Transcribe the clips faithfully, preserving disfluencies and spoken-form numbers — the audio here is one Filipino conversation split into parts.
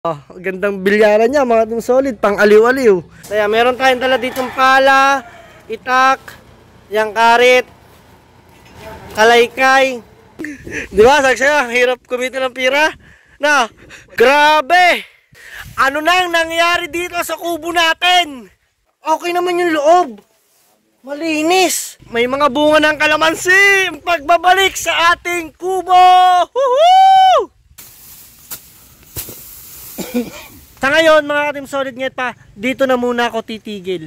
Oh, gandang bilyaran niya, mga Team Solid, pang aliw-aliw. Kaya meron tayong dala ditong pala, itak, yang karit, kalaykay. Di ba, saksaya, hirap kumita ng pira? Na, grabe! Ano nang nangyari dito sa kubo natin? Okay naman yung loob. Malinis. May mga bunga ng kalamansi. Pagbabalik sa ating kubo. Woohoo! Sa ngayon, mga ka-Team Solid Nyet pa, dito na muna ako titigil.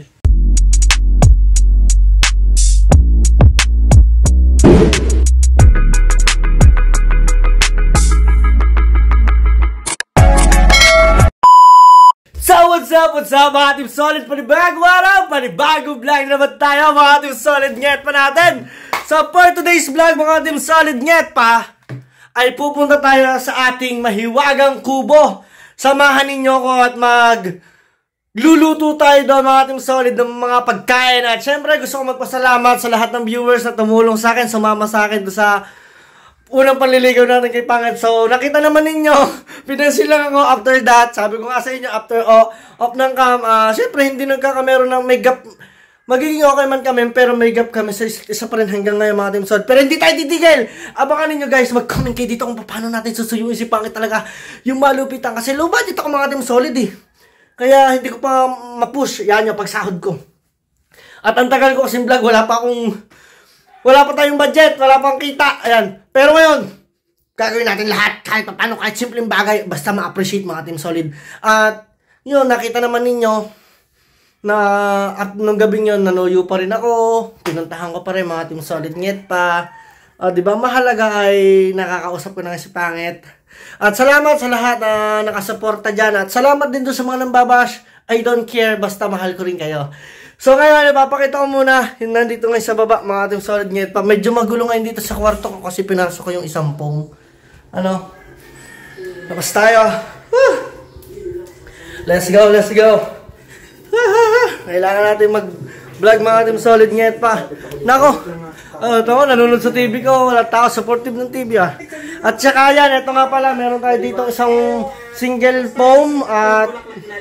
So what's up, what's up mga Team Solid? Panibagong araw, panibagong vlog naman tayo mga Team Solid Nyet pa natin. So for today's vlog mga Team Solid Nyet pa, ay pupunta tayo sa ating mahiwagang kubo. Samahan ninyo ko at mag luluto tayo doon mga Team Solid ng mga pagkain. At syempre gusto ko magpasalamat sa lahat ng viewers na tumulong sa akin, sumama sa akin doon sa unang panliligaw natin kay Pangit. So nakita naman ninyo, pinansin lang ako after that. Sabi ko nga sa inyo after oh, off ng cam, uh, syempre hindi nagkakameron ng may gap. Magiging okay man kami, pero may gap kami sa isa pa rin hanggang ngayon mga Team Solid. Pero hindi tayo titigil. Abangan ninyo guys, mag-comment kayo dito kung paano natin susuyuin si Pangit talaga yung malupitan. Kasi low budget ako mga Team Solid eh. Kaya hindi ko pa ma-push. Yan yung pagsahod ko. At ang tagal ko kasing vlog, wala pa akong, wala pa tayong budget, wala pang kita. Ayan. Pero ngayon, gagawin natin lahat. Kahit paano, kahit simpleng bagay, basta ma-appreciate mga Team Solid. At yun, nakita naman ninyo na at nung gabing yun, nanuyo pa rin ako. Pinuntahan ko pa rin mga Team Solid Nyet pa. Uh, diba, mahalaga ay nakakausap ko na si Pangit. At salamat sa lahat na uh, nakasuporta dyan. At salamat din doon sa mga nambabash. I don't care, basta mahal ko rin kayo. So ngayon, ipapakita ko muna. Nandito ngayon sa baba, mga Team Solid Nyet pa. Medyo magulo ngayon dito sa kwarto ko kasi pinasok ko yung isang pong. Ano? Tapos tayo. Woo! Let's go, let's go. Kailangan natin mag-vlog mga Team Solid Nyet pa. Nako, uh, ito ko, nanonood sa T V ko. Wala tao, supportive ng T V ah. At saka yan, ito nga pala, meron tayo dito isang single foam at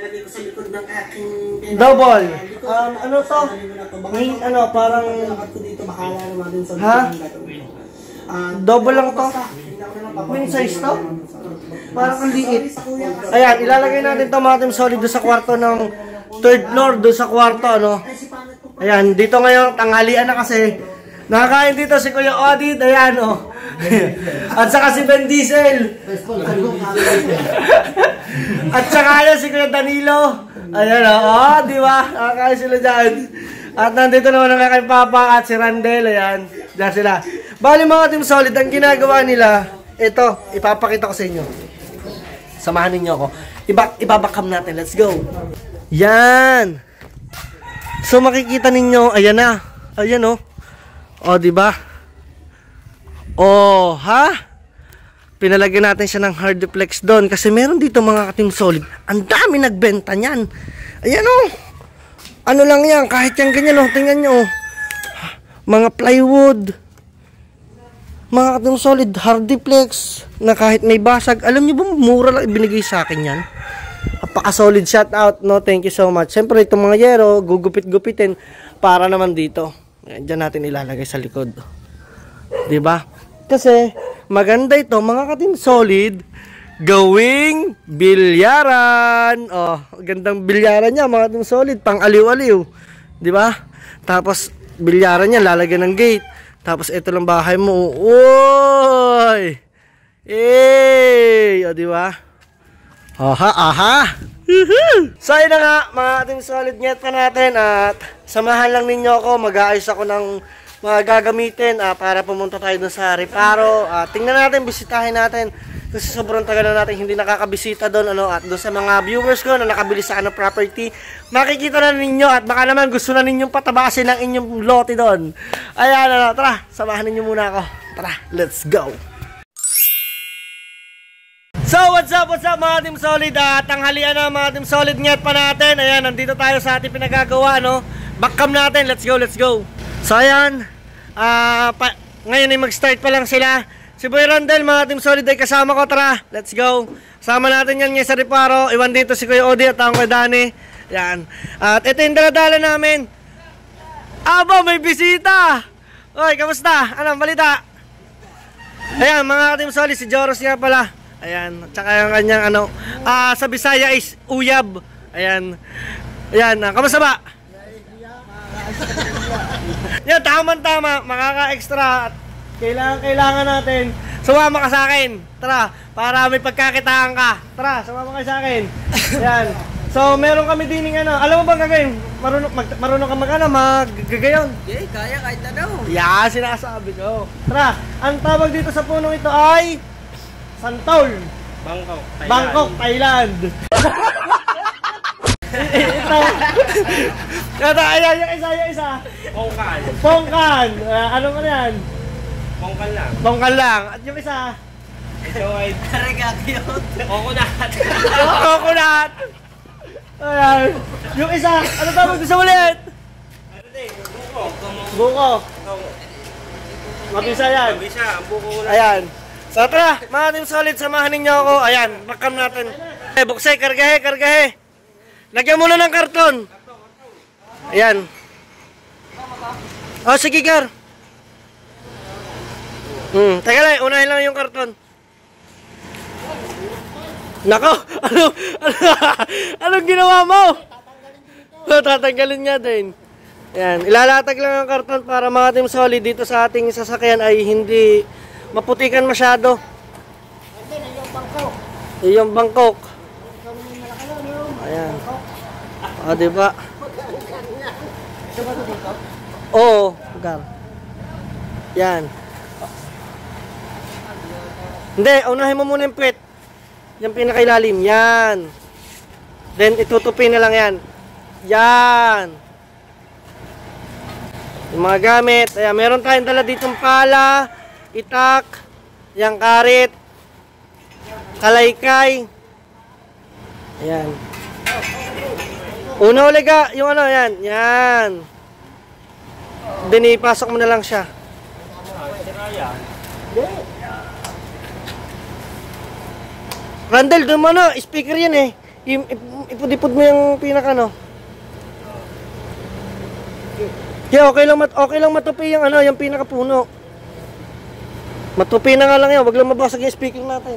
double. Um, ano to? May, ano, parang ha? Double lang to. Queen size to? Parang ang liit. Ayan, ilalagay natin ito mga Team Solid doon sa kwarto ng third floor, doon sa kwarto, ano. Ayan, dito ngayon, tanghalian na kasi. Nakakain dito si Kuya Odid, ayan, oh. At saka si Ben Diesel. At saka yan si Kuya Danilo. Ayan, oh, oh di ba? Nakakain sila dyan. At nandito naman ang aking papa at si Randel, ayan. Diyan sila. Bali mga Team Solid, ang ginagawa nila, ito, ipapakita ko sa inyo. Samahan ninyo ako. Iba, ibabakam natin, let's go. Yan. So makikita ninyo, ayan na. Ayan oh. Oh, di ba? Oh, ha? Pinalagyan natin siya ng hard deflex doon kasi meron dito mga Team Solid. Ang dami nagbenta niyan. Ayan oh. Ano lang yan, kahit yan ganyan oh, tingnan niyo oh. Mga plywood. Mga Team Solid, hard deflex na kahit may basag. Alam niyo ba, mura lang ibinigay sa akin yan. Napaka-solid shout out, no? Thank you so much. Siyempre, itong mga yero, gugupit-gupitin para naman dito. Diyan natin ilalagay sa likod. Diba? Kasi, maganda ito, mga ka-Team Solid, gawing bilyaran. Oh, gandang bilyaran niya, mga Team Solid, pang aliw-aliw. Diba? Tapos, bilyaran niya, lalagyan ng gate. Tapos, ito lang bahay mo. Uy! Eh! O, diba? Aha, aha. So yun na nga, mga Team Solid Nyet pa natin. At samahan lang ninyo ako. Mag-aayos ako ng mga gagamitin uh, para pumunta tayo dun sa Reparo. uh, Tingnan natin, bisitahin natin. Kasi sobrang tagal na natin hindi nakakabisita doon, ano. At doon sa mga viewers ko na nakabili sa ano property, makikita na ninyo. At baka naman gusto na ninyong patabasin ang inyong lote doon. Ayan, ano, tara, samahan ninyo muna ako. Tara, let's go. So what's up, what's up mga Team Solid. uh, Tanghalian na mga Team Solid Nyet pa natin. Ayan, nandito tayo sa ating pinagagawa, no? Backcam natin, let's go, let's go. So ayan, uh, pa, ngayon ay mag-start pa lang sila. Si Boy Randel, mga Team Solid ay kasama ko. Tara, let's go. Kasama natin yan ngayon sa Reparo. Iwan dito si Kuya Odi at ang Kuya Dani. Yan. At ito yung daladala namin. Aba, may bisita. Oy, kamusta? Anong balita? Ayan, mga Team Solid, si Joros nga pala. Ayan, tsaka yung kanyang ano, ah, sa Bisaya is uyab. Ayan. Ayan, uh, kamusta ba? Yan, tama-tama, makaka-extra. Kailangan, kailangan natin. Sumama ka sa akin. Tara, para may pagkakitaan ka. Tara, sumama ka sa akin. Ayan. So, meron kami dining ano. Alam mo bang gagawin? Marunong, mag, marunong ka mag ano, maggagayon. Okay, kaya kahit ano. Yeah, sinasabi ko. Tara, ang tawag dito sa punong ito ay Santol. Bangkok, Thailand. Bangkok, Thailand. Ito. Ito, ayan, yung isa, yung isa. Pongkan. Pongkan. Uh, ano ka yan? Pongkan lang. Pongkan lang. At yung isa? Ito ay Tarigakiyot. Coconut. Coconut. Ayan. Yung isa, ano tawag doon sa ulit? Ano din? Buko. Buko. Mabisa yan. Mabisa, ang buko ko lang. Ayan. So tara, mga Team Solid, samahan ninyo ako. Ayan, bakam natin. Eh, buksay, kargahe, kargahe. Lagyan muna ng karton. Ayan. Oh, sige, Gar. Hmm, teka lang, unahin lang yung karton. Nako, ano, ano, anong ginawa mo? Tatanggalin niya din. Ayan, ilalatag lang ang karton para mga Team Solid dito sa ating sasakyan ay hindi maputikan masyado. Yung Bangkok. Ayan. Ah, diba? Oo, Gar. Yan. Hindi, unahin mo muna yung puwet. Yung pinakailalim. Yan. Then, itutupi na lang yan. Yan. Yung mga gamit. Ayan, meron tayong dala ditong pala, itak, yung karit, kalaykay. Ayan. Una ulit ka, yung ano, yan. Yan. Then, ipasok mo na lang siya. Randall, doon mo na. Speaker yan eh. Ipudipod mo yung pinaka, no? Yeah, okay lang, mat okay lang matupi yung ano, yung pinaka puno. Matupi na nga lang yan. Wag lang mabasag yung speaker natin.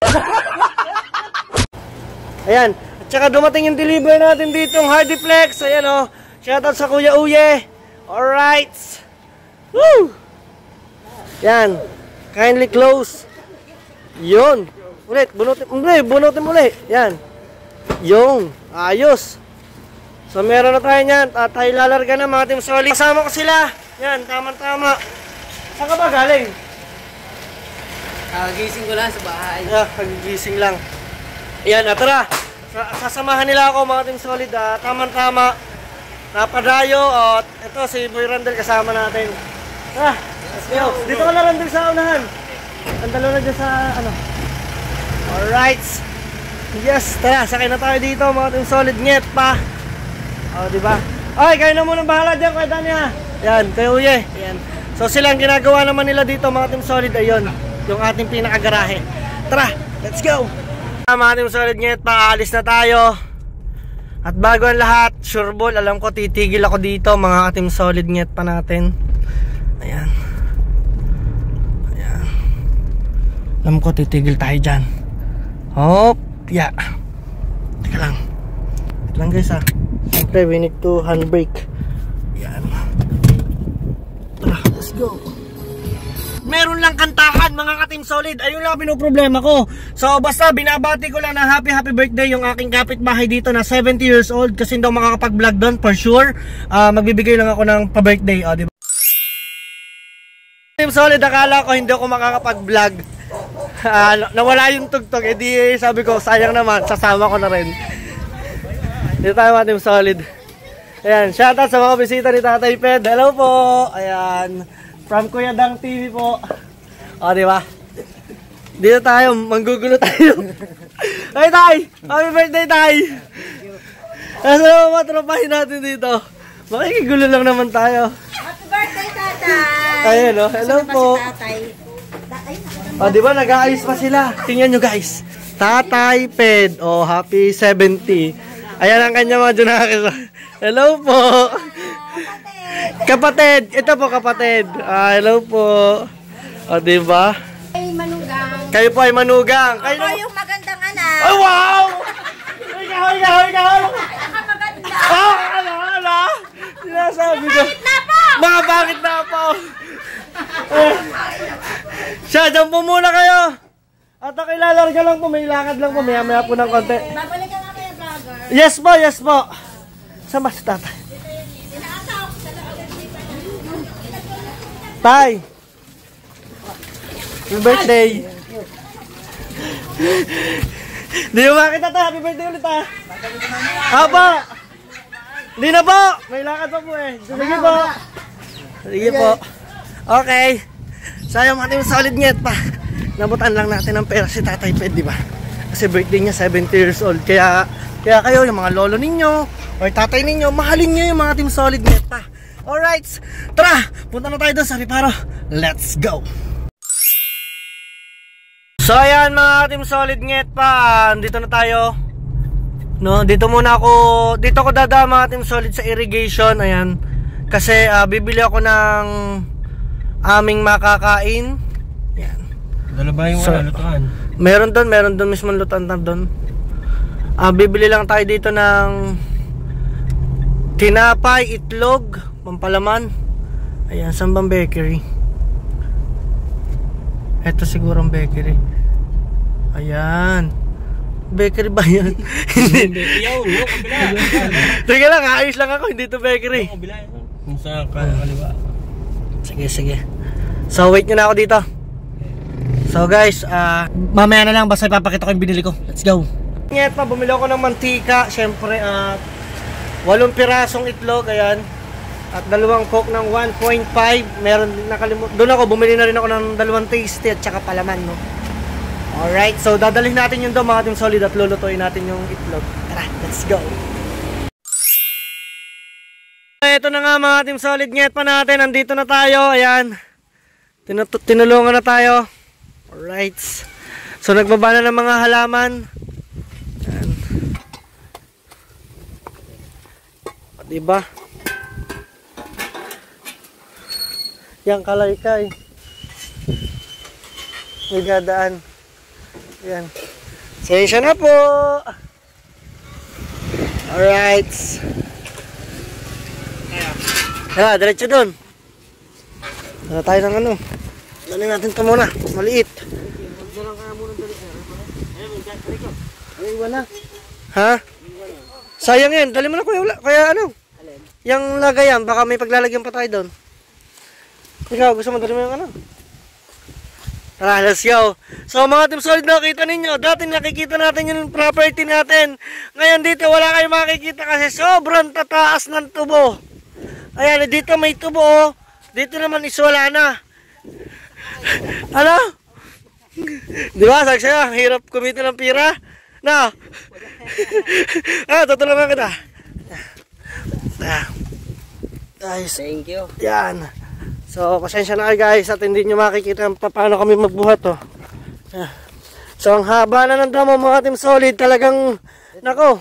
Ayan. At saka dumating yung deliver natin dito, yung Hardiplex. Ayan o. Oh. Shoutout sa Kuya Uye. Alright. Woo! Yan. Kindly close. Yun. Ulit. Bunutin. Ulit. Bunutin ulit. Yan. Yun. Ayos. So meron na tayo niyan. At tayo lalarga na mga Team Solid. Kasama ko sila. Yan. Tama-tama. Saan ka ba galing? Kagising ko lang sa bahay. Ah, kagising lang. Ayan, at tara. Sasamahan nila ako mga Team Solid. Ah, tama-tama. Napadayo. At ito si Boy Randel kasama natin. Tara. Let's go. Dito ka na Randel sa unahan. Ang dalawa na dyan sa ano. Alright. Yes, tara. Sakay na tayo dito mga Team Solid. Nget pa. O, diba? Ay, kayo na munang bahala dyan. Kuya Dani ha. Yan, kayo uye. Yan. So sila ang ginagawa naman nila dito mga Team Solid. Ayun. Yung ating pinakagarahe. Tara, let's go! Mga Team Solid, ngayon paalis na tayo. At bago ang lahat, sure ball, alam ko titigil ako dito mga Team Solid, ngayon pa natin. Ayan. Ayan. Alam ko titigil tayo dyan. Hop, yeah. Teka lang. Teka lang guys ha. Siyempre, we need to handbrake. Ayan. Tara, let's go. Meron lang kantahan mga ka-Team Solid. Ayun lang pinoproblema ko. So basta binabati ko lang na happy happy birthday yung aking kapitbahay dito na seventy years old. Kasi hindi ako makakapag-vlog doon for sure. uh, Magbibigay lang ako ng pa-birthday, o, diba? Team Solid, akala ko hindi ako makakapag-vlog. uh, Nawala yung tugtog. E di sabi ko sayang naman, sasama ko na rin. Dito tayo mga Team Solid. Ayan, shoutout sa mga bisita ni Tatay Ped. Hello po. Ayan, from Kuya Dang T V po. O, diba? Dito tayo, manggugulo tayo. Ay, Tay! Happy birthday, Tay! Nasa mga matropahin natin dito. Makikigulo lang naman tayo. Happy birthday, Tatay! Ayun, no? Hello po. Si Tatay. O, di ba? Nag-aayos pa sila. Tingnan nyo, guys. Tatay Ped. O, happy seventy. Ayan ang kanya mga junakis. Hello po. Kapatid. Ito po, kapatid. Ah, hello po. O, di ba? Ay, manugang. Kayo po ay manugang. Kayo Ako yung magandang anak. Ay, wow! Ikaw, ikaw, ikaw! Nakamaganda. Ah, ano, ano? Sinasabi ko. Na po! Mga bakit na po? Eh, siya, dyan po muna kayo. At ako ilalarga lang po, may lakad lang po, maya maya po ng konti. Babalikan nga kaya vlogger. Yes po, yes po. Saan ba si tatay? Tay! Happy birthday! Di mo makita tayo, happy birthday ulit ha! Haba! Hindi na po! May lakad pa po eh. Sige po! Sige po. Okay. Sayang natin yung solid net pa. Nabutan lang natin ng pera si Tatay Ped, di ba? Kasi birthday niya, seventy years old. Kaya, kaya kayo, yung mga lolo ninyo, o tatay ninyo, mahalin nyo yung mga team solid net pa. Alright, tara, punta na tayo doon sa Riparo. Let's go! So ayan mga team solid net pa, dito na tayo. No, dito muna ako, dito ko dadaan mga team solid sa irrigation, ayan. Kasi uh, bibili ako ng aming makakain. Ayan. Dala ba yung So, lutuan? Meron doon, meron doon mismo lutuan na doon. Uh, bibili lang tayo dito ng tinapay, itlog, pampalaman. Ayan, saan bang bakery? Ito siguro ang bakery. Ayan. Bakery ba yan? Hindi. Yaw, no, kabila. Sige lang, ayos lang ako, hindi to bakery. Kabila yun. Kung sa kaliwa. Sige, sige. So, wait nyo na ako dito. So guys, uh, mamaya na lang, basta ipapakita ko yung binili ko. Let's go. Ngayon pa, bumili ako ng mantika. Siyempre, at uh, walong pirasong itlog, ayan. At dalawang coke ng one point five. Meron din nakalimut. Doon ako, bumili na rin ako ng dalawang tasty at saka palaman, no? Alright, so dadalhin natin yung daw mga team solid at lulutuin natin yung itlog. Tara, let's go. Ito na nga mga team solid, ngayon pa natin. Nandito na tayo, ayan. Tinut tinulungan na tayo. Alright. So nagbaba na ng mga halaman. Ayan. O, diba? Yang kalay-kay. May dadaan. Ayan. Sensya na po. Alright. Tara, diretso dun. Tara tayo ng ano. Dali natin ito muna. Maliit. Ay, wala. Ha? Sayang yan. Dali mo na kuya. Kaya ano? Yung lagayan. Baka may paglalagyan pa tayo doon. Ikaw, gusto mo dali mo yung ano? Tara, let's go. So mga team solid, nakita ninyo. Dati nakikita natin yung property natin. Ngayon dito wala kayong makikita kasi sobrang tataas ng tubo. Ayan, dito may tubo. Oh. Dito naman is wala na. Ano? Di ba? Sabi siya, hirap kumita ng pira. Na? Ah, tutulungan kita. Ah. Guys, Thank you. yan. So, pasensya na kayo guys at hindi nyo makikita paano kami magbuhat. Oh. Ah. So, ang haba na ng damo mga team solid. Talagang, nako.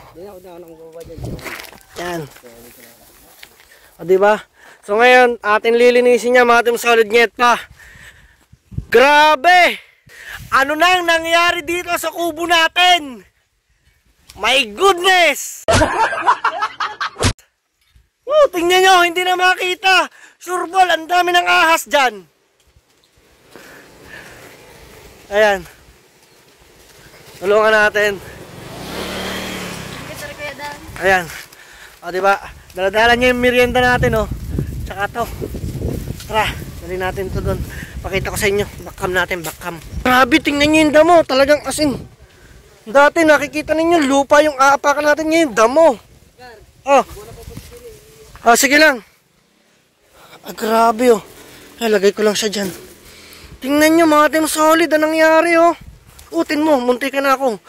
Yan. O, diba? So, ngayon, atin lilinisin niya mga team solid nyet pa. Grabe! Ano nang nangyari dito sa kubo natin? My goodness! Oh, tingnan nyo, hindi na makita. Surbol, ang dami ng ahas dyan. Ayan. Tulungan natin. Ayan. O, diba? Daladala niya yung merienda natin, oh. Tsaka to. Tara, dali natin to doon. Pakita ko sa inyo. Backcam natin, backcam. Grabe, tingnan nyo yung damo. Talagang asin. Dati nakikita ninyo, lupa yung aapakan natin ngayon. Damo. Oh. Ah, sige lang. Ah, grabe oh. Ay, lagay ko lang siya dyan. Tingnan nyo mga team solid. Anong nangyari oh. Utin mo, munti ka na ako.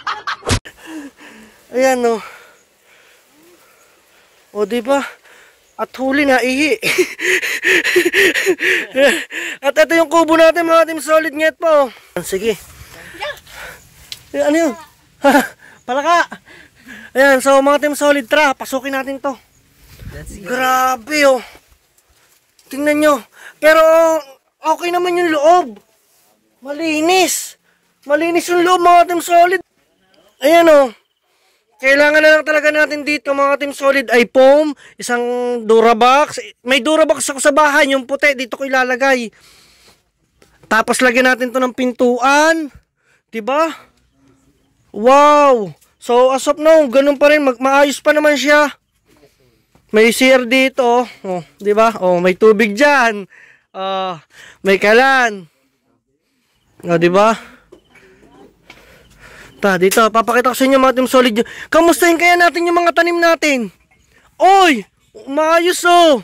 Ayan oh. O diba? At huli na ihi. At ito yung kubo natin mga Team Solid Nyet po. Sige. Eh, ano yun? Palaka. Ayan, so mga Team Solid, tara, pasukin natin to. Grabe oh. Tingnan nyo. Pero okay naman yung loob. Malinis. Malinis yung loob mga Team Solid. Ayan oh. Kailangan na lang talaga natin dito mga Team Solid ay foam, isang Durabox. May Durabox ako sa bahay, yung puti, dito ko ilalagay. Tapos lagyan natin to ng pintuan. Diba? Wow! So as of now, ganun pa rin, mag maayos pa naman siya. May C R dito, oh, diba? Oh, may tubig dyan. Uh, may kalan. Oh, diba? Ta, dito, papakita ko sa inyo mga Team Solid. Kamustahin kaya natin yung mga tanim natin? Oy! Maayos oh!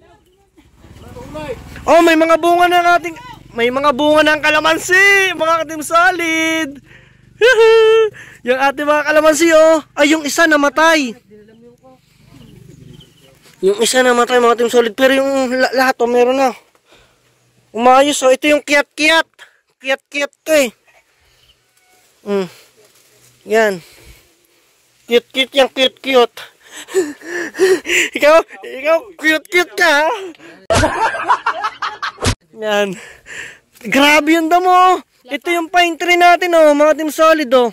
Oh, may mga bunga ng ating... May mga bunga ng kalamansi! Mga Team Solid! Yung ating mga kalamansi oh! Ay, yung isa namatay! Yung isa namatay mga Team Solid. Pero yung lahat oh, meron na. Umayos oh! Ito yung kiyat-kiyat! Kiyat-kiyat to eh! Hmm. Yan. Cute cute yang cute cute. ikaw, ikaw cute cute ka. Yan. Grabe yung damo. Ito yung pine tree natin oh, mga Team Solid oh.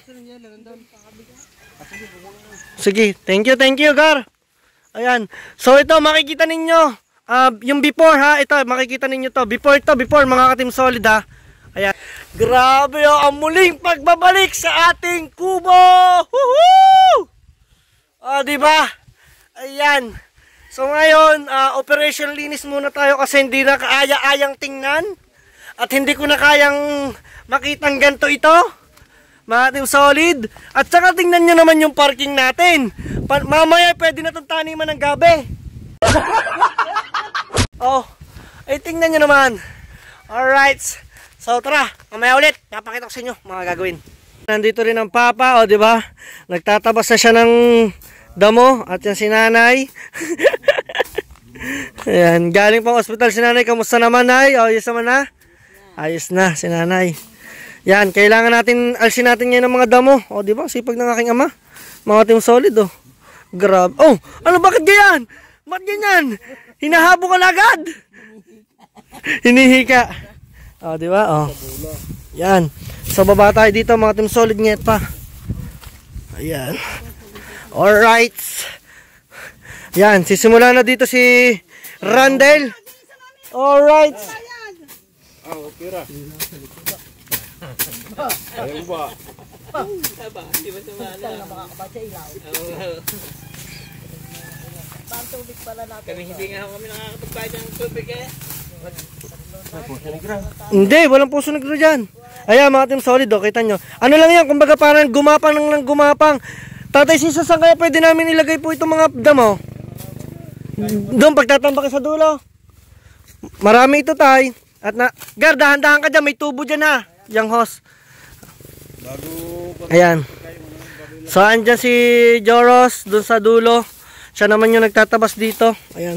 Sige, thank you, thank you Gar. Ayan. So ito makikita ninyo, uh, yung before ha, ito makikita ninyo to. Before to, before mga Team Solid ha. Ayan. Grabe oh, ang muling pagbabalik sa ating kubo! Woohoo! Ah, di ba? Ayan. So ngayon, uh, operation linis muna tayo kasi hindi na kaaya-ayang tingnan at hindi ko na kayang makitang ganto ito. Mga Team Solid. At saka tingnan nyo naman yung parking natin. Pa mamaya pwede na itong taniman ng gabi. Oh, ay tingnan nyo naman. Alright. So tara, mamaya ulit, papakita ko sa inyo mga gagawin. Nandito rin ang papa, o di ba? Nagtatabas na siya ng damo at yan si nanay. Ayan, galing pang ospital si nanay. Kamusta naman nay? O, ayos naman na? Ayos na si nanay. Yan, kailangan natin, alsin natin yan ng mga damo. O di ba? Sipag ng aking ama. Mga Team Solid oh. Grab. Oh, ano bakit ganyan? Bakit ganyan? Hinahabo ka na agad. Hinihika. Oh, di ba? Oh. Yan. So baba tayo dito mga Team Solid Nyet pa. Ayan. All right. Yan, sisimula na dito si Randel. All right. Ah, okay ra. Ayun ba? Aba, di ba sumala? Makakabasa ilaw. Ang tubig pala natin. Kami hindi nga kami nakakapagbayad ng tubig eh. Hindi, walang puso negro dyan. Ayan mga Team Solid oh, kita nyo. Ano lang yan, kumbaga parang gumapang lang ng gumapang. Tatay Sisa, saan kaya pwede namin ilagay po itong mga damo? Doon pagtatambak sa dulo. Marami ito tay. At na, Gar, dahan-dahan ka dyan, may tubo dyan ha. Yang host. Ayan. So andyan si Joros, doon sa dulo. Siya naman yung nagtatabas dito. Ayan.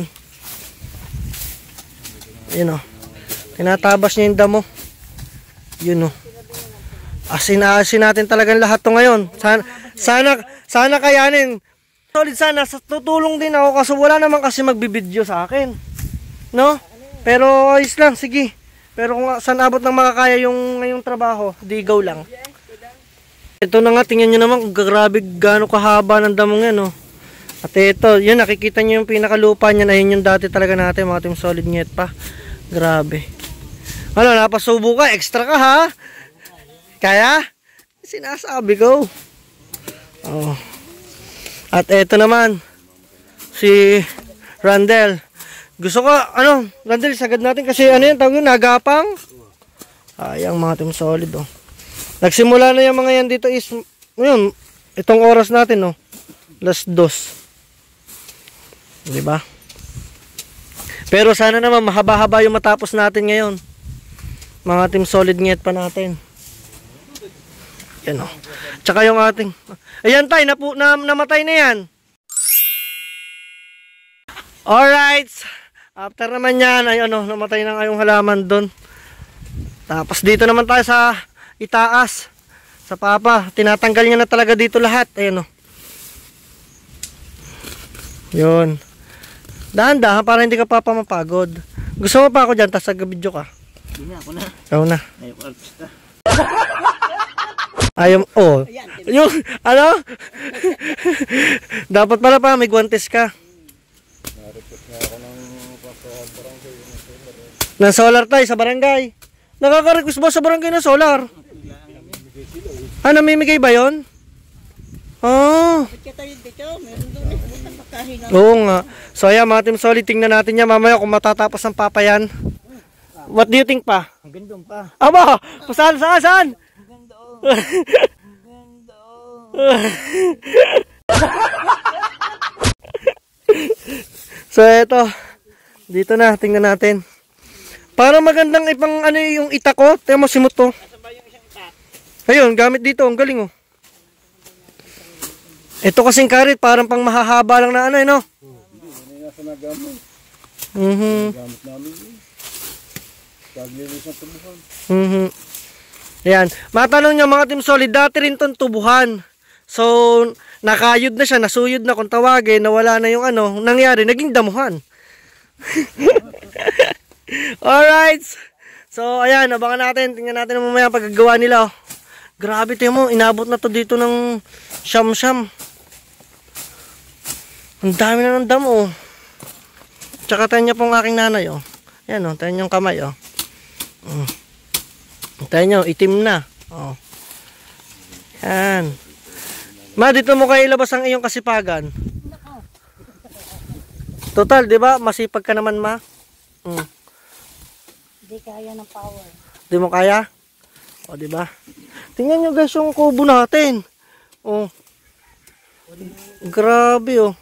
Ayan o. Tinatabas niya yung damo. Yun o. Asin-asin natin talagang lahat to ngayon. Sana, sana, sana kayanin. Solid sana, tutulong din ako kasi wala naman kasi magbibideo sa akin. No? Pero ayos lang, sige. Pero kung saan abot ng makakaya yung ngayong trabaho, di go lang. Ito na nga, tingnan nyo naman kung grabe gaano kahaba ng damong yan, no? At ito, yun, nakikita nyo yung pinakalupa niya na yun yung dati talaga natin, mga Team Solid Nyet pa. Grabe. Ano, napasubo ka, extra ka ha? Kaya? Sinasabi ko. Oh. At ito naman, si Randel. Gusto ko, ano, Randel, sagad natin kasi ano yun, tawag yun, nagapang. Ayang mga Team Solid, oh. Nagsimula na yung mga yan dito is, yun, itong oras natin, oh. Las dos. Diba? Pero sana naman, mahaba-haba yung matapos natin ngayon. Mga Team Solid Nyet pa natin. Yan, oh. Tsaka yung ating, ayan tay, napu, na, namatay na yan. Alright. After naman yan, ay ano, namatay na ngayong halaman doon. Tapos dito naman tayo sa itaas. Sa papa. Tinatanggal niya na talaga dito lahat. Ayan o. Yun. Dahan-dahan para hindi ka papa mapagod. Gusto mo pa ako dyan, tapos nag-video ka. Hindi na, ako na. Ikaw na. Ayaw artista. Ayaw, oh. Yung, ano? Dapat pala pa, may guantes ka. Ng solar tayo sa barangay. Nakaka-request ba sa barangay na solar? Ah, namimigay ba yun? Oh. Oo nga. So ayan mga Team Solid, tingnan natin yan mamaya kung matatapos ang papa yan. What do you think pa? Ang gandong pa. Aba! Saan? Saan? Saan? Ang ganda oh. Ang ganda oh. So eto. Dito na, tingnan natin. Para magandang ipang ano yung ita ko. Tingnan mo simot to. Ayun, gamit dito. Ang galing oh. Ito kasing karit, parang pang mahahaba lang na ano eh, no? Hindi, ano yung nasa nagamit. Mhm. Gamit namin yun. Taglilis ng tubuhan. Mhm. Ayan. Matanong nyo mga Team Solid, dati rin tong tubuhan. So, nakayod na siya, nasuyod na kung tawagin, nawala na yung ano, nangyari, naging damuhan. Alright. So, ayan, abangan natin. Tingnan natin mamaya paggagawa nila. Oh. Grabe, tingnan mo, inabot na to dito ng siyam-siyam. Ang dami na ng damo. Tsaka tayo niya pong aking nanay. Oh. Ayan, oh, tayo niyong kamay. Oh. Mm. Tayo niyo, itim na. Oh. Yan. Ma, dito mo kayo ilabas ang iyong kasipagan. Total, di ba? Masipag ka naman, ma. Mm. Hindi kaya ng power. Di mo kaya? O, di ba? Tingnan nyo guys yung kubo natin. Oh. Grabe oh.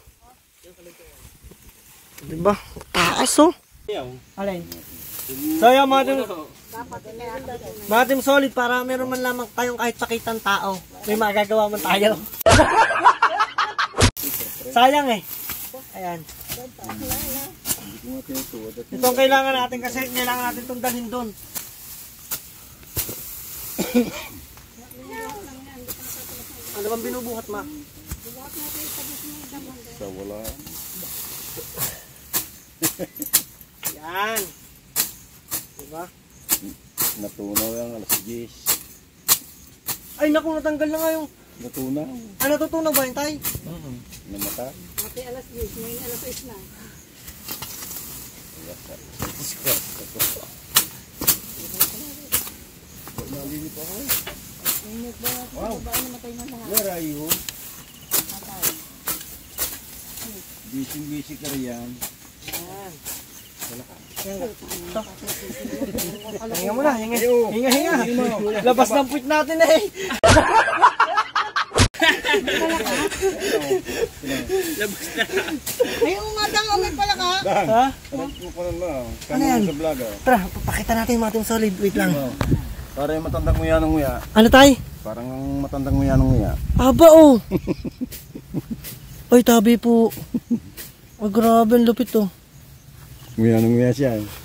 Di ba? Taas oh. Alin? So yan mga Team, mga Team Solid, para meron man lamang tayong kahit pakitang tao. May magagawa man tayo. Sayang eh. Ayan. Ito ang kailangan natin kasi kailangan natin itong dalhin doon. Ano bang binubuhat, ma? Sa wala. Yan. Diba? Natunaw yung alas diyes. Ay naku, natanggal na nga yung... Natunaw. Ah, natutunaw ba yun, tay? Oo. Namatay. Ate alas diyes, ngayon alas sais na. Nalilip ako. Wow. Where are you? Busy-busy ka riyan. Hinga mo na, hinga. Hinga, hinga. Labas ng puwit natin eh. Ay, umatang umay pala ka. Dan, Ha? parang mo pa na. Ano Kami yan? sa vlog ah. Tara, papakita natin mga Team Solid. Wait lang. Oh. Para yung matandang nguya ng nguya. Ano tay? Parang ang matandang nguya ng nguya. Aba oh. Ay, tabi po. Oh, grabe, ang lupit oh. Nguya ng nguya siya eh.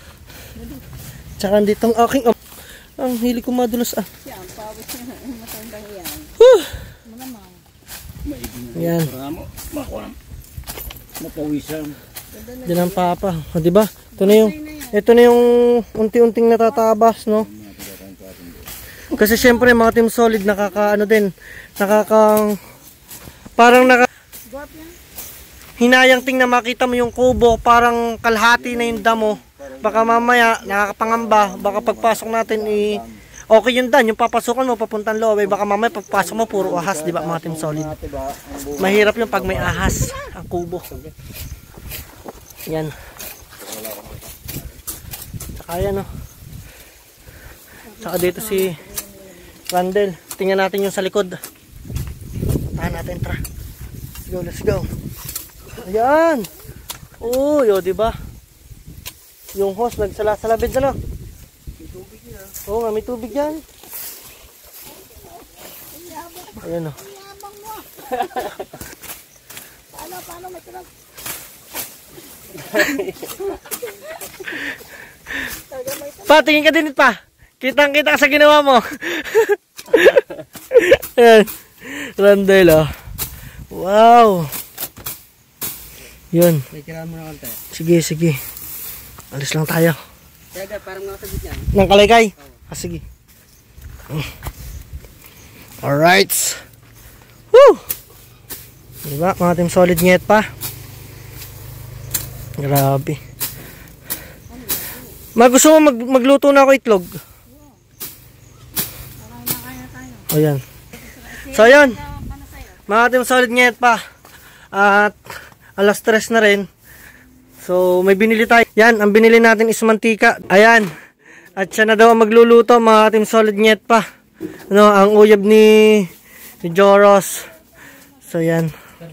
Tsaka dito ang aking... Oh, ang hili ko madulas ah. Siya, ang pawis niya. Ang matandang yan. Whew. Malamang. Yan. Para mo, makuha. Napawisan. Diyan ang papa. O, diba? Ito na yung... Ito na yung unti-unting natatabas, no? Kasi syempre mga Team Solid nakaka ano din, nakaka parang naka hinayang ting na makita mo yung kubo, parang kalahati na yung damo. Baka mamaya nakakapangamba, baka pagpasok natin i okay yung dan, yung papasukan mo papuntang loob, eh, baka mamaya pagpasok mo puro ahas, di ba mga Team Solid? Mahirap yung pag may ahas ang kubo. Yan. Saka yan oh. Saka dito si Randel. Tingnan natin yung sa likod. Tahan natin, tra. Let's go, let's go. Ayan. Oh, yo, di ba? Yung hose nagsala-salabid na, no? May tubig yan. Oo nga, may tubig yan. Ayan, oh. Paano, paano may tulog? Pa, tingin ka din pa. Kitang-kita ka sa ginawa mo. Ayan. Randel, oh. Wow. Yun. May kailangan mo na kante. Sige, sige. Alis lang tayo. Kaya parang nakasabit yan. Nang kalaykay? Ah, sige. Alright. Woo! Diba? Mga team solid nyet pa. Grabe. Mag gusto mo mag magluto na ako itlog? O yan. So yan. Mga team solid nyet pa. At alas tres na rin. So may binili tayo. Yan, ang binili natin is mantika. Ayan. At siya na daw ang magluluto, mga team solid nyet pa. Ano, ang uyab ni, ni Joros. So yan.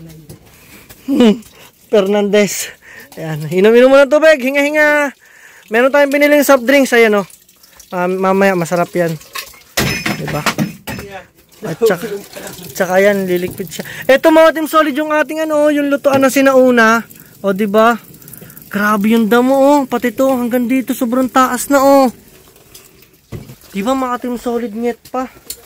Fernandez. Ayan. Inom-inom mo ng tubig. Hinga-hinga. Meron tayong biniling soft drinks. Ayan o. Uh, mamaya masarap yan. Diba? At saka, tsaka yan, lilikpid siya. Eto mga team solid yung ating ano, yung lutoan na sinauna. O diba? Grabe yung damo oh. Pati to hanggang dito sobrang taas na oh. Diba mga team solid nyet pa?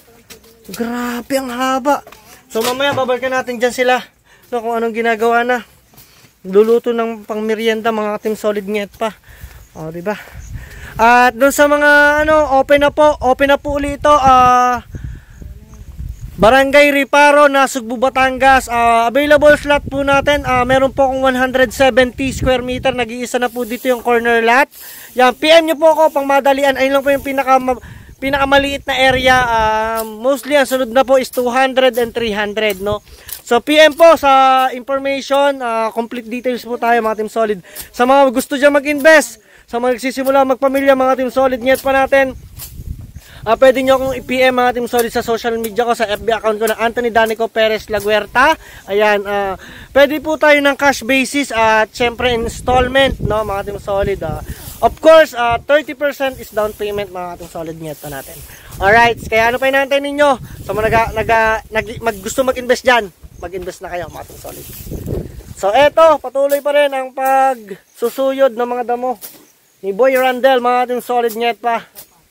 Grabe ang haba. So mamaya babalikan natin dyan sila. No, kung anong ginagawa na. Luluto ng pang merienda mga team solid nyet pa. O diba? At doon sa mga ano, open na po. Open na po ulit ito. Ah... Uh, Barangay Riparo, Nasugbu, Batangas. Uh, available slot po natin. Uh, meron po akong one hundred seventy square meter. Nag-iisa na po dito yung corner lot. Yan, P M nyo po ako pang madalian. Ayun lang po yung pinaka, pinakamaliit na area. Uh, mostly, ang sunod na po is two hundred and three hundred. No? So, P M po sa information. Uh, complete details po tayo mga team solid. Sa mga gusto dyan mag-invest, sa mga nagsisimula magpamilya mga team solid, nyet pa natin. Uh, pwede nyo akong i-P M mga team solid sa social media ko, sa F B account ko na Anthony Danico Perez Laguerta. Ayan, uh, pwede po tayo ng cash basis at uh, syempre installment, no, mga team solid. Uh. Of course, uh, thirty percent is down payment mga team solid nyet pa natin. Alright, kaya ano pa inaantay ninyo? So, naga, naga, nag, mag, gusto mag-invest dyan, mag-invest na kayo mga team solid. So, eto, patuloy pa rin ang pagsusuyod ng mga damo ni Boy Randel, mga team solid nyet pa.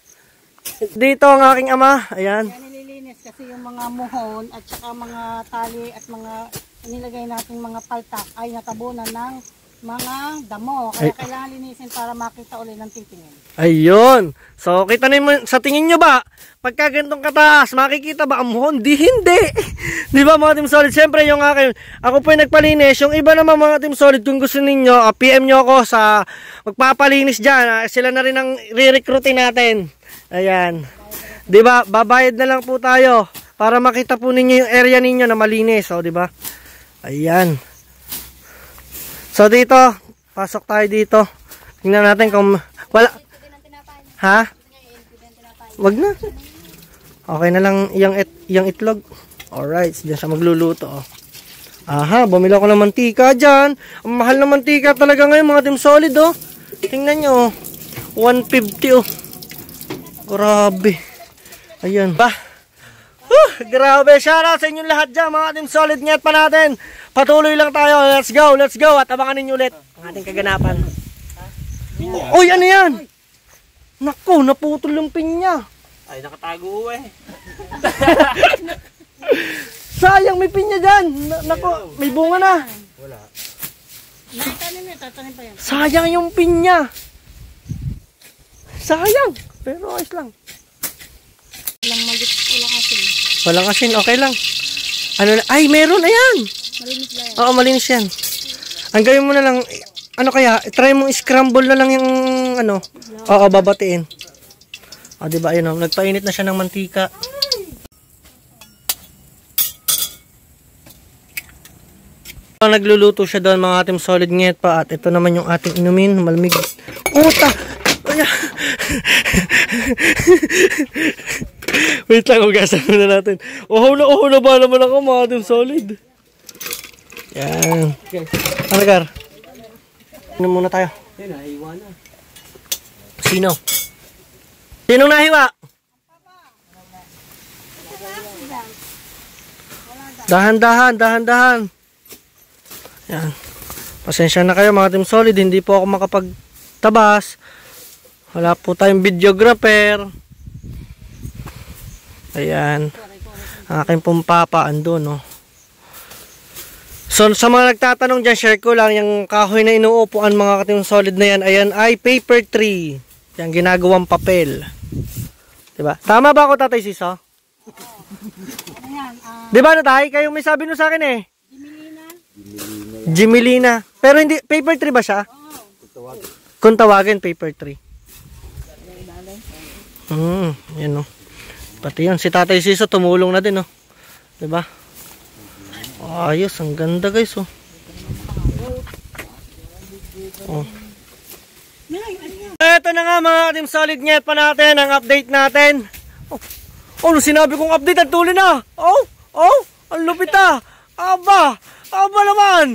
Dito ang aking ama, ayan. Kaya nililinis kasi yung mga muhon at saka mga tali at mga nilagay nating mga paltak ay natabunan ng mga damo. Kaya ay, kailangan linisin para makita ulit ng titingin. Ayun. So, kita naman, sa tingin nyo ba, pagka ganitong kataas, makikita ba ang muhon? Di, hindi. Di ba mga team solid? Siyempre, yung akin, ako po yung nagpalinis. Yung iba naman mga team solid, kung gusto ninyo, uh, P M nyo ako sa magpapalinis dyan. Uh, sila na rin ang re-recruitin natin. Ayan. Diba? Babayad na lang po tayo para makita po ninyo yung area ninyo na malinis. O, diba? Ayan. So, dito. Pasok tayo dito. Tingnan natin kung wala. Ha? Wag na. Okay na lang yung, it, yung itlog. Alright. Diyan siya magluluto. Oh. Aha. Bumili ako ng mantika dyan. Ang mahal na mantika talaga ngayon mga team solid. Oh. Tingnan nyo. one fifty. Oh. Grabe. Ayan. Ba? Uh, grabe. Shoutout sa inyong lahat dyan. Mga team solid nyet pa natin. Patuloy lang tayo. Let's go. Let's go. At abangan ninyo ulit ang ating kaganapan. Uy, ano yan? Naku, naputol yung pinya. Ay, nakatago eh. Sayang, may pinya dyan. Naku, may bunga na. Wala. Nakatanim eh. Tatanim pa yan. Sayang yung pinya. Sayang. Pero ayos lang. Walang magit, walang asin. Walang asin, okay lang. Ano na? Ay, meron, ayan. Malinis ba yan? Oo, malinis yan. Ang gawin mo na lang, ano kaya, try mong scramble na lang yung, ano, oo, babatiin. O, diba, ayun o, nagpainit na siya ng mantika. Nagluluto siya doon mga team solid nyet pa at ito naman yung ating inumin, malamig. Uta! Wait lang, ugasan muna natin. Oho na, oho na ba naman ako mga team solid. Yan. Ano gar? Ano muna tayo? Yan, nahiwa na. Sino? Sinong nahiwa? Dahan-dahan, dahan-dahan. Yan. Pasensya na kayo mga Team Solid, hindi po ako makapagtabas. Wala po tayong videographer. Ayan. Ang aking pong papa andun, no. So sa mga nagtatanong dyan, share ko lang yung kahoy na inuupuan mga Team Solid na yan. Ayan ay paper tree. Yan, ginagawang papel. Diba? Tama ba ako, Tatay Siso? Ano yan? Ah, Diba na tayo? Kayo may sabi nyo sa akin eh. Jimelina? Jimelina. Pero hindi, paper tree ba siya? Oo. Kung tawagin, paper tree. Hmm, yan o. Pati yan, si Tatay Siso tumulong na din o. Diba? Ayos, ang ganda guys o. Oh. Ito na nga mga Team Solid, Nyet pa natin ang update natin. Oh, oh sinabi kong update at tuloy na. Oh, oh, ang lupit ah. Aba, aba naman.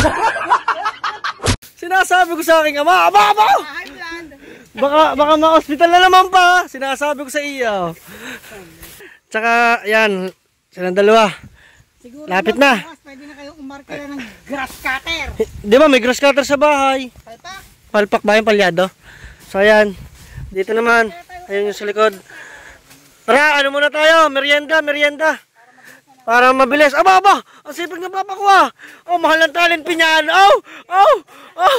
Sinasabi ko sa aking ama, aba, aba. Baka, baka ma-hospital na naman pa. Sinasabi ko sa iyo. Tsaka, yan, silang dalawa. Siguro Lapit na. bukas, pwede na kayong umarkila ng grass cutter. Di ba may grass cutter sa bahay? Palpak. Palpak ba yung palyado? So ayan, dito naman, ayun yung sa likod. Tara, ano muna tayo? Merienda, merienda. Para mabilis. Aba, aba, ang sipag na papa ko ah. Oh, mahal ng talent pinyan. Oh, oh, oh.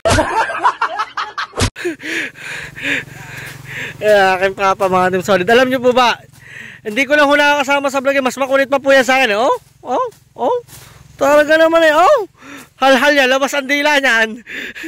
Yeah, aking papa mga Team Solid. Alam nyo po ba, hindi ko lang hula kasama sa vlog, mas makulit pa po yan sa akin. Oh, oh, oh. Talaga naman eh, oh. Hal-hal yan, labas ang dila niyan.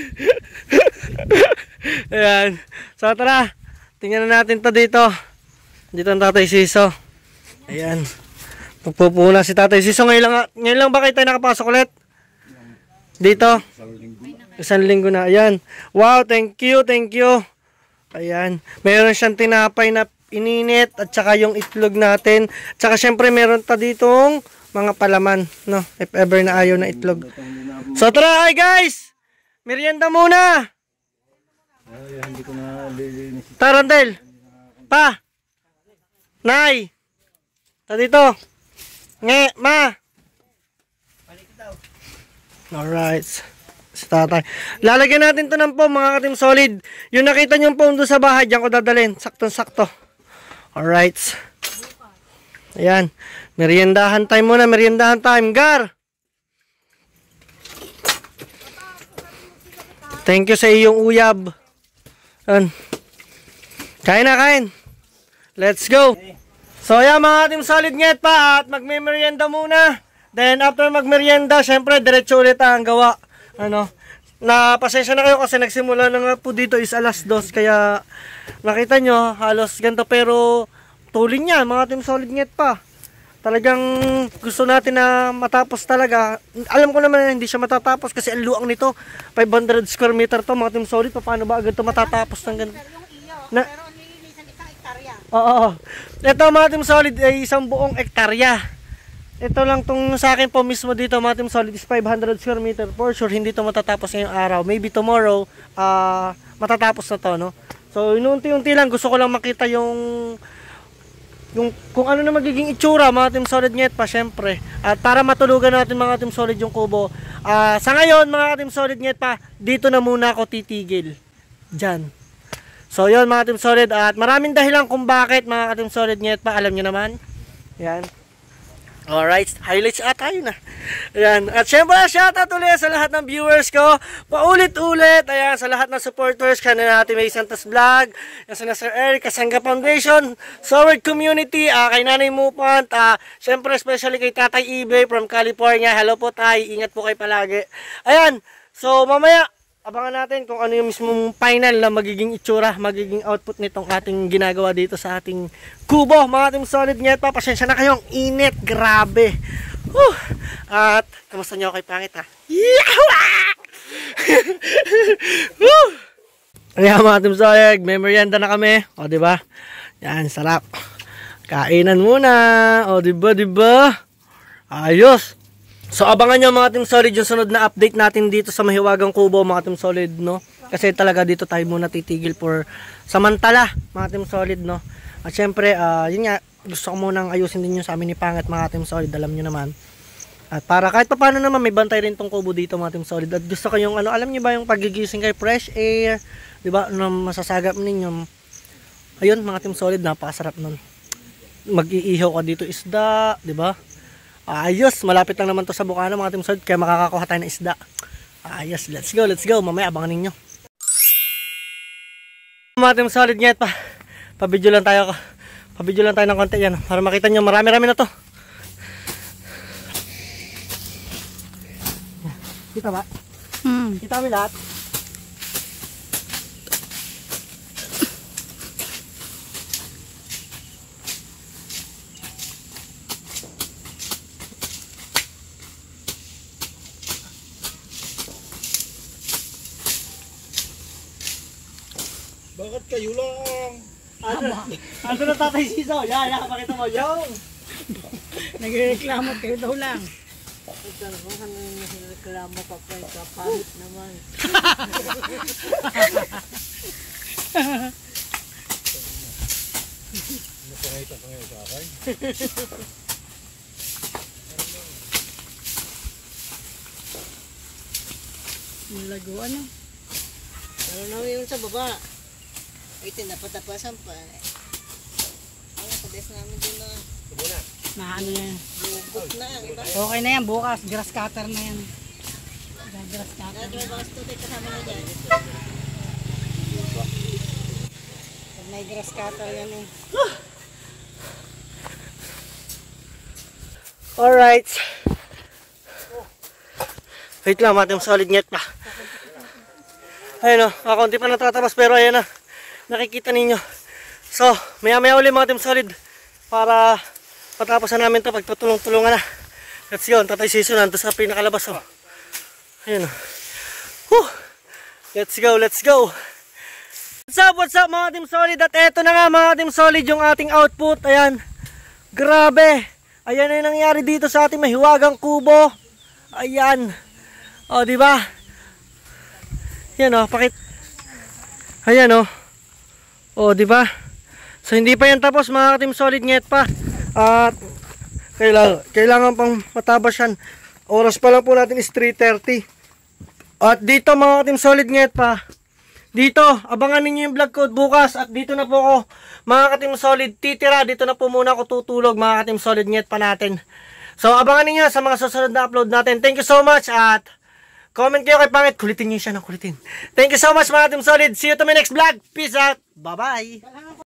Ayan. So tara, tingnan na natin to dito. Dito ang Tatay Siso. Ayan. Magpupuna si Tatay Siso. Ngayon lang, ngayon lang ba kayo tayo nakapasok ulit? Dito? Isang linggo na. Ayan. Wow, thank you, thank you. Ayan. Meron siyang tinapay na ininit at saka yung itlog natin. Tsaka syempre meron ta ditong mga palaman, no? If ever na ayaw na itlog. So tara, ay guys! Merienda muna! Ay, hindi ko na lilinis. Tarandel! Pa! Nay! Ta dito! Nge! Ma! Alright. Si tatay. Lalagyan natin to ng foam mga Team Solid. Yung nakita nyo yung foam doon sa bahay, dyan ko dadalhin. Sakto-sakto. Alright. Ayan. Meriendahan time muna. Meriendahan time. Gar! Thank you sa iyong uyab. Ayan. Kain na, kain. Let's go. So ayan mga Team Solid, Nyet pa. At magme-merienda muna. Then after magmerienda, syempre diretso ulit ang gawa. Ano? Na pasensya na kayo kasi nagsimula na nga po dito is alas dos. Kaya nakita nyo halos ganito, pero tuloy niya mga Team Solid, Nyet pa. Talagang gusto natin na matapos talaga. Alam ko naman na hindi siya matatapos kasi ang luang nito. five hundred square meter to mga Team Solid. Paano ba agad ito matatapos ng ganito? Na, Pero nililisan isang hektarya. oo. Ito mga Team Solid ay isang buong ektarya. Ito lang tong sa akin po mismo dito mga Team Solid is five hundred square meter. For sure hindi to matatapos ngayong araw. Maybe tomorrow uh, matatapos na to, no? So inunti-unti lang, gusto ko lang makita yung yung kung ano na magiging itsura mga Team Solid, Nyet pa syempre. At para matulugan natin mga Team Solid yung kubo. Uh, sa ngayon mga Team Solid, Nyet pa, dito na muna ako titigil. Diyan. So yun mga Team Solid, at maraming dahilan kung bakit mga Team Solid, Nyet pa, alam nyo naman. Yan. Alright, highlights at tayo na. Ayan. At syempre, shoutout ulit sa lahat ng viewers ko. Paulit-ulit. Ayan, sa lahat ng supporters. Kanina natin may Santos Vlog. Yan sa Sir Eric, Kasangga Foundation, Soward Community, uh, kay Nanay Mupant. Uh, syempre, especially kay Tatay Ibe from California. Hello po tayo. Ingat po kayo palagi. Ayan. So, mamaya, abangan natin kung ano yung mismong final na magiging itsura, magiging output nitong ating ginagawa dito sa ating kubo. Mga Team Solid, Nyet pa, pasensya na kayong init, grabe. Whew. At kamusta nyo kay pangit ha? Ayan mga Team Solid, may merienda na kami. O diba? Yan, sarap. Kainan muna. O diba, diba? Ayos. So abangan nyo mga Team Solid yung sunod na update natin dito sa Mahiwagang Kubo mga Team Solid, no? Kasi talaga dito tayo muna titigil for samantala mga Team Solid, no? At syempre, uh, yun nga, gusto ko munang ayusin din yung sa amin ni Pangat mga Team Solid, alam nyo naman. At para kahit pa paano naman may bantay rin tong kubo dito mga Team Solid. At gusto ko yung ano, alam niyo ba yung pagigising kay fresh air, 'di ba? Na masasagap ninyo. Ayun mga Team Solid, napakasarap nun. Mag-iihaw ka dito isda, 'di ba? Ayos, malapit lang naman to sa Bukana mga Team Solid, kaya makakakuha tayo ng isda. Ayos, let's go, let's go. Mamaya abangan ninyo. Mga Team Solid, ngayon pa. Pa-video lang tayo. Pa-video lang tayo ng konti yan para makita nyo, marami-rami na to. Kita ba? Hmm. Kita kami lahat. Bakit kayo lang? Ano, ano na tatay Siso? Yan, yan, pakita mo. Yung! Nagreklamo kayo daw lang. Ano yung reklamo pa pa yung kapahit naman. Napangita ka ngayon sa akin? Nilaguan eh. Ano naman yung sa baba? Ay, tinapatapasan pa. Ay, kades namin din na Na ano yan. lubot na. Iba? Okay na yan, bukas. Grass cutter na yan. Grass cutter. Nadwa ba gusto tayo kasama na dyan? Pag may grass cutter yan eh. Alright. Wait lang, Team Solid, nget pa. Ayun o, kakunti pa natatabas pero ayan na. Nakikita ninyo. So, maya maya uli mga Team Solid para patapos na namin ito, pagtutulong-tulungan na. Let's go, tatay Siso nandun sa pinakalabas. Oh. Ayun o. Whew. Let's go, let's go. What's up, what's up mga Team Solid? At eto na nga mga Team Solid yung ating output. Ayan. Grabe. Ayan na yung nangyari dito sa ating mahiwagang kubo. Ayan. O, di ba? Yan o, pakit. Ayan o. O, di ba? So hindi pa yan tapos mga Team Solid, nget pa. At kailangan, kailangan pang matabas yan. Oras pa lang po natin is three thirty. At dito mga Team Solid, nget pa. Dito, abangan ninyo yung vlog code bukas. At dito na po ako mga Team Solid titira. Dito na po muna ako tutulog mga Team Solid, nget pa natin. So abangan ninyo sa mga susunod na upload natin. Thank you so much at comment kayo kay Pangit. Kulitin nyo siya ng kulitin. Thank you so much mga Team Solid. See you to my next vlog. Peace out. Bye bye.